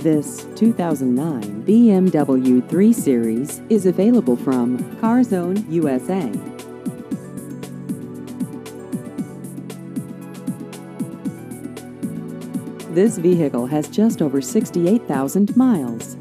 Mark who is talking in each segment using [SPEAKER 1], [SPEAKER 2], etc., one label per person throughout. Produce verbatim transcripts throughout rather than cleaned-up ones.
[SPEAKER 1] This two thousand nine B M W three Series is available from CarZone U S A. This vehicle has just over sixty-eight thousand miles.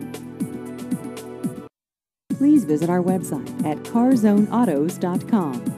[SPEAKER 1] Please visit our website at car zone autos dot com.